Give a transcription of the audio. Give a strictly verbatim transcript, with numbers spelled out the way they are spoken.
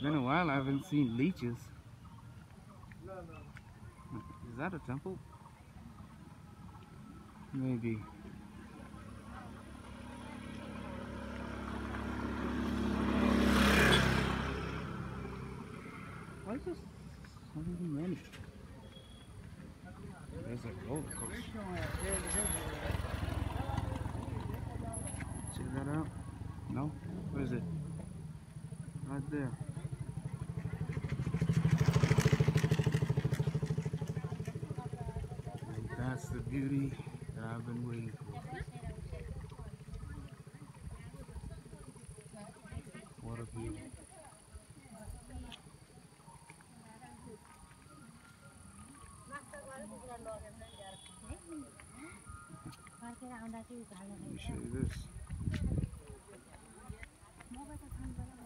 been a while. I haven't seen leeches. Is that a temple? Maybe. Why is this so many? There's a roller coaster. Check that out. No? Where is it? Right there. And that's the beauty that I've been waiting for. What a beauty. Let me show you this.